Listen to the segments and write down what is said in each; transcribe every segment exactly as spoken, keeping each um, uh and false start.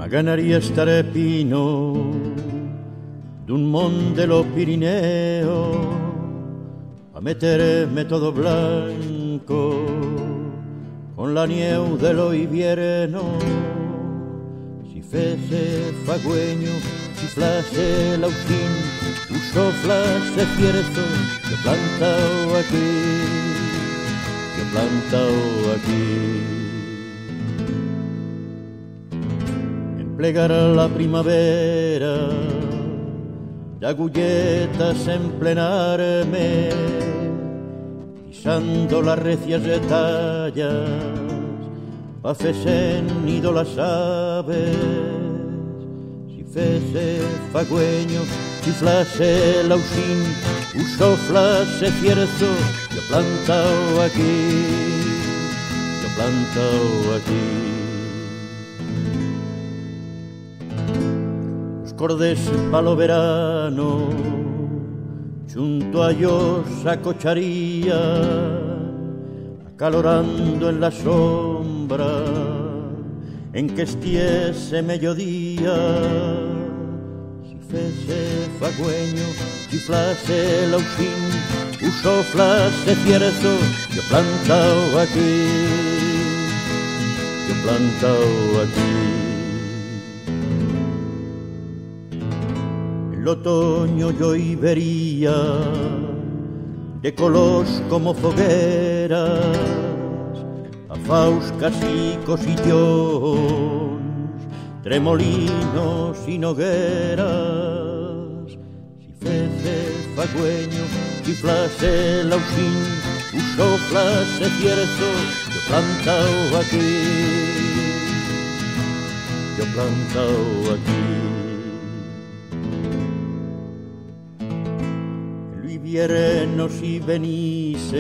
Maganaría estaré pino d'un mon de los Pirineos a meterme todo blanco con la nieve de los inviernos. Si fese fagüeño, si flase lauquín, uso flase fierzo, yo plantao aquí, yo plantao aquí. Plegar la primavera, de agulletas en plenarme, pisando las recias tallas, pa' fesen nido las aves. Si fese fagüeño, si flase lausín, uso flase fierzo, yo plantao aquí, yo plantao aquí. Cordes palo verano, junto a ellos acocharía, acalorando en la sombra en que estiese mediodía. Si fese fagüeño, si flase lausín, uso flase fierzo, yo plantao aquí, yo plantao aquí. El otoño yo vería de colos como fogueras, a fauscas y cosillons, tremolinos y nogueras. Si fese fagüeño, si flase lausín, uso flase fierzo, yo plantao aquí, yo plantao aquí. Viernos y venisen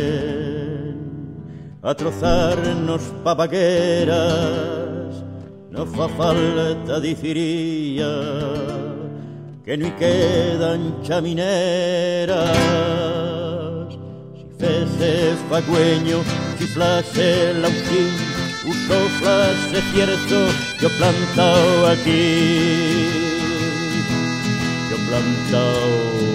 a trozarnos pavagueras, no fa falta diría que no quedan chamineras. Si fese fagüeño, si flase lausín, uso flase fierzo, yo plantao aquí, yo plantao